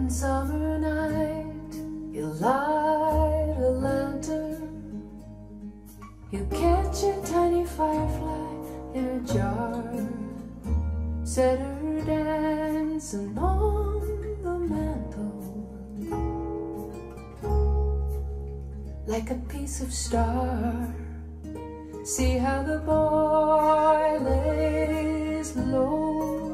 One summer night, you light a lantern, you catch a tiny firefly in a jar, set her dancing on the mantle like a piece of star. See how the boy lays low.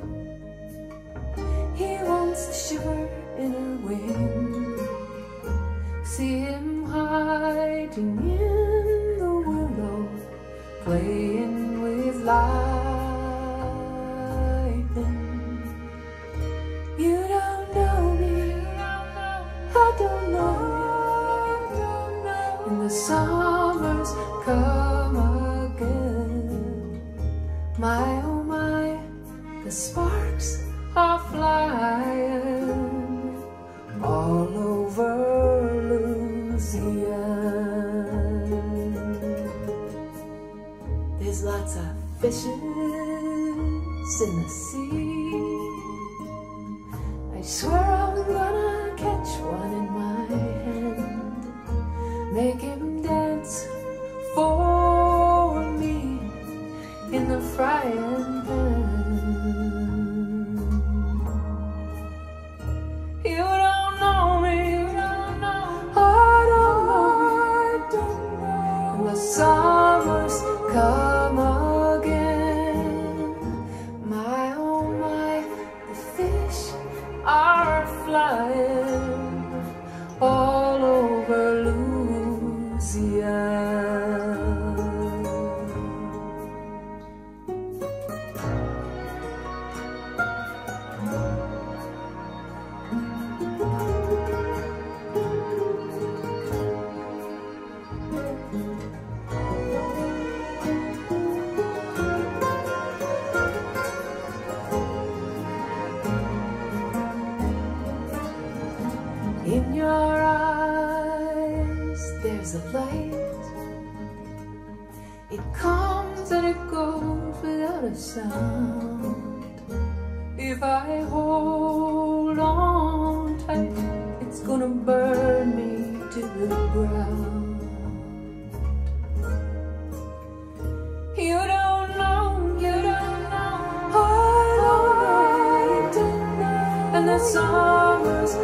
He wants to shiver in her wing. See him hiding in the willow, playing with lightning. You don't know me, I don't know you. And the summers come again. My oh my, the sparks are flying all over Louisiana. There's lots of fishes in the sea. I swear I'm gonna catch one in my hand, make him dance for me in the frying pan. You don't know me, I don't know you. And the summers come again. My oh my, the fish are flying all over Louisiana. In your eyes, there's a light. It comes and it goes without a sound. If I hold on tight, it's gonna burn me to the ground. You don't know, I don't know, and the summers